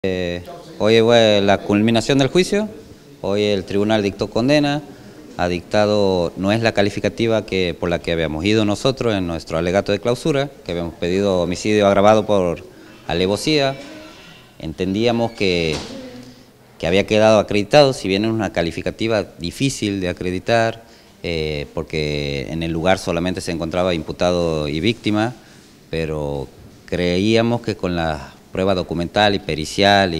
Hoy fue la culminación del juicio, hoy el tribunal dictó condena, ha dictado, no es la calificativa por la que habíamos ido nosotros en nuestro alegato de clausura, que habíamos pedido homicidio agravado por alevosía. Entendíamos que había quedado acreditado, si bien es una calificativa difícil de acreditar, porque en el lugar solamente se encontraba imputado y víctima, pero creíamos que con la prueba documental y pericial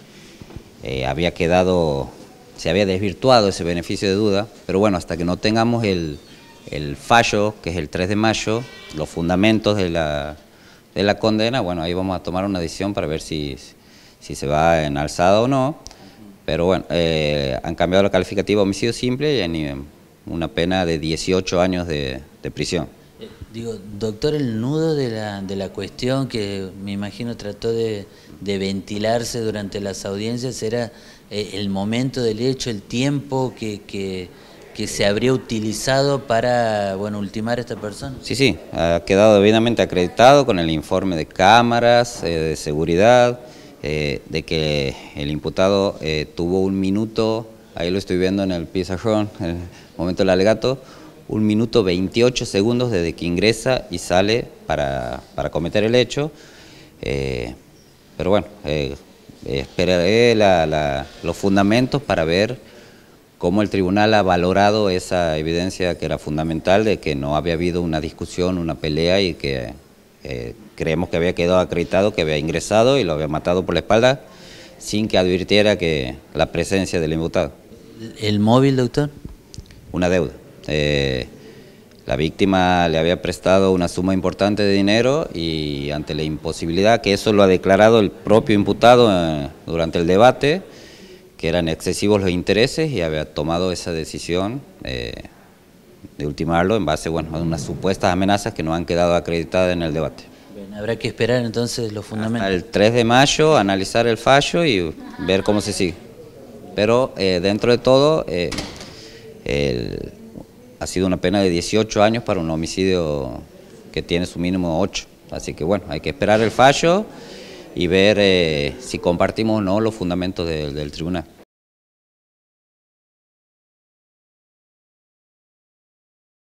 se había desvirtuado ese beneficio de duda, pero bueno, hasta que no tengamos el fallo, que es el 3 de mayo, los fundamentos de la condena, bueno, ahí vamos a tomar una decisión para ver si se va en alzada o no, pero bueno, han cambiado la calificativa homicidio simple y en una pena de 18 años de prisión. Doctor, el nudo de la cuestión que me imagino trató de ventilarse durante las audiencias era el momento del hecho, el tiempo que se habría utilizado para, bueno, ultimar a esta persona. Sí, ha quedado debidamente acreditado con el informe de cámaras, de seguridad, de que el imputado tuvo 1 minuto, ahí lo estoy viendo en el pizarrón, en el momento del alegato, 1 minuto 28 segundos desde que ingresa y sale para cometer el hecho, pero bueno, esperaré los fundamentos para ver cómo el tribunal ha valorado esa evidencia que era fundamental de que no había habido una discusión, una pelea y que creemos que había quedado acreditado que había ingresado y lo había matado por la espalda sin que advirtiera que la presencia del imputado. ¿El móvil, doctor? Una deuda. La víctima le había prestado una suma importante de dinero y ante la imposibilidad, que eso lo ha declarado el propio imputado durante el debate, que eran excesivos los intereses y había tomado esa decisión de ultimarlo en base, bueno, a unas supuestas amenazas que no han quedado acreditadas en el debate. Bien, habrá que esperar entonces los fundamentos. Hasta el 3 de mayo analizar el fallo y ver cómo se sigue. Pero dentro de todo, ha sido una pena de 18 años para un homicidio que tiene su mínimo 8. Así que bueno, hay que esperar el fallo y ver si compartimos o no los fundamentos del tribunal.